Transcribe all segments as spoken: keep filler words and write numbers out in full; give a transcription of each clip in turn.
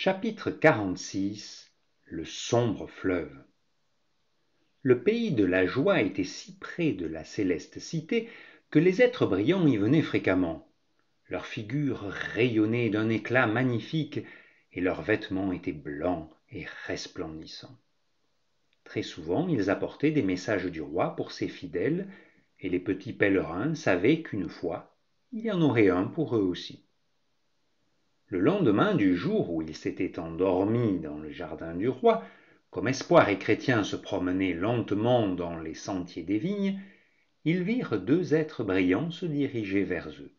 Chapitre quarante-six. Le sombre fleuve. Le pays de la joie était si près de la céleste cité que les êtres brillants y venaient fréquemment. Leurs figures rayonnaient d'un éclat magnifique et leurs vêtements étaient blancs et resplendissants. Très souvent, ils apportaient des messages du roi pour ses fidèles, et les petits pèlerins savaient qu'une fois, il y en aurait un pour eux aussi. Le lendemain du jour où ils s'étaient endormis dans le jardin du roi, comme Espoir et Chrétien se promenaient lentement dans les sentiers des vignes, ils virent deux êtres brillants se diriger vers eux.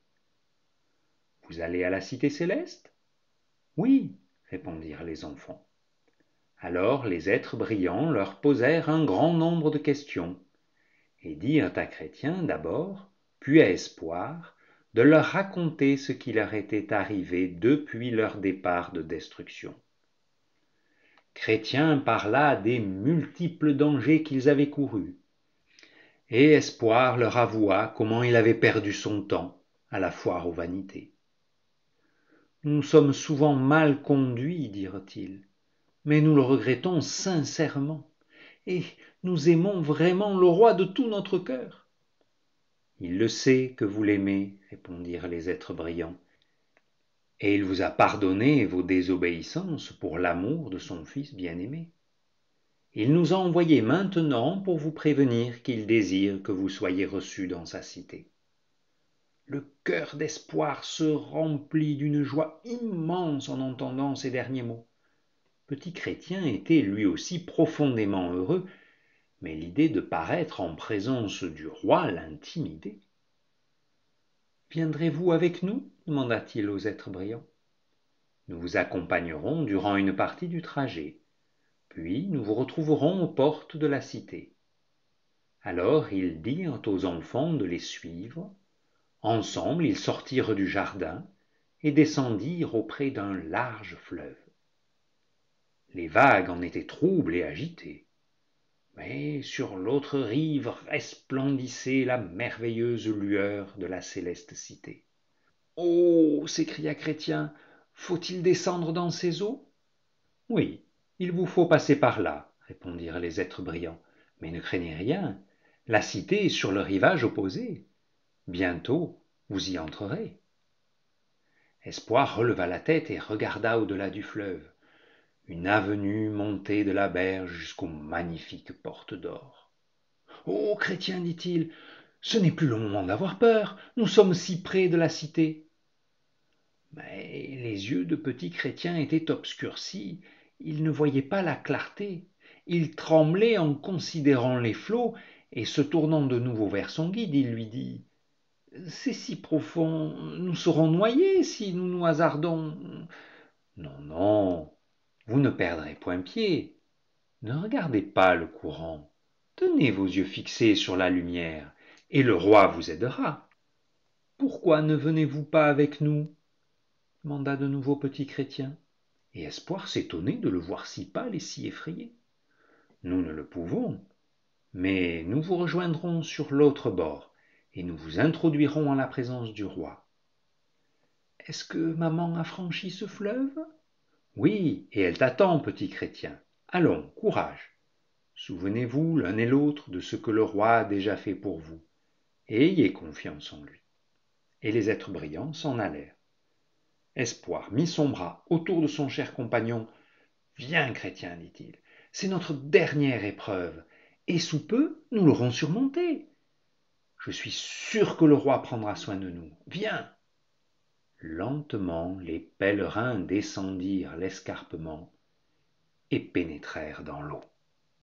« Vous allez à la cité céleste ?»« Oui, répondirent les enfants. Alors les êtres brillants leur posèrent un grand nombre de questions, et dirent à Chrétien d'abord, puis à Espoir, de leur raconter ce qui leur était arrivé depuis leur départ de destruction. Chrétien parla des multiples dangers qu'ils avaient courus, et Espoir leur avoua comment il avait perdu son temps à la foire aux vanités. « Nous sommes souvent mal conduits, dirent-ils, mais nous le regrettons sincèrement, et nous aimons vraiment le roi de tout notre cœur. » « Il le sait que vous l'aimez, répondirent les êtres brillants, et il vous a pardonné vos désobéissances pour l'amour de son fils bien-aimé. Il nous a envoyés maintenant pour vous prévenir qu'il désire que vous soyez reçus dans sa cité. » Le cœur d'Espoir se remplit d'une joie immense en entendant ces derniers mots. Petit Chrétien était lui aussi profondément heureux, mais l'idée de paraître en présence du roi l'intimidait. « Viendrez-vous avec nous ?» demanda-t-il aux êtres brillants. « Nous vous accompagnerons durant une partie du trajet, puis nous vous retrouverons aux portes de la cité. » Alors ils dirent aux enfants de les suivre. Ensemble ils sortirent du jardin et descendirent auprès d'un large fleuve. Les vagues en étaient troubles et agitées, mais sur l'autre rive resplendissait la merveilleuse lueur de la céleste cité. « Oh !» s'écria Chrétien, « faut-il descendre dans ces eaux ?»« Oui, il vous faut passer par là, » répondirent les êtres brillants, « mais ne craignez rien, la cité est sur le rivage opposé. Bientôt, vous y entrerez. » Espoir releva la tête et regarda au-delà du fleuve. Une avenue montait de la berge jusqu'aux magnifiques portes d'or. « Oh, Chrétien, dit-il, ce n'est plus le moment d'avoir peur, nous sommes si près de la cité. » Mais les yeux de petit Chrétien étaient obscurcis, il ne voyait pas la clarté. Il tremblait en considérant les flots, et se tournant de nouveau vers son guide, il lui dit « C'est si profond, nous serons noyés si nous nous hasardons. »« Non, non, vous ne perdrez point pied. Ne regardez pas le courant. Tenez vos yeux fixés sur la lumière, et le roi vous aidera. »« Pourquoi ne venez-vous pas avec nous ?» demanda de nouveau petit Chrétien, et Espoir s'étonnait de le voir si pâle et si effrayé. « Nous ne le pouvons, mais nous vous rejoindrons sur l'autre bord, et nous vous introduirons en la présence du roi. »« Est-ce que maman a franchi ce fleuve ?»« Oui, et elle t'attend, petit Chrétien. Allons, courage. Souvenez-vous l'un et l'autre de ce que le roi a déjà fait pour vous, et ayez confiance en lui. » Et les êtres brillants s'en allèrent. Espoir mit son bras autour de son cher compagnon. « Viens, Chrétien, dit-il, c'est notre dernière épreuve, et sous peu nous l'aurons surmontée. Je suis sûr que le roi prendra soin de nous. Viens !» Lentement, les pèlerins descendirent l'escarpement et pénétrèrent dans l'eau.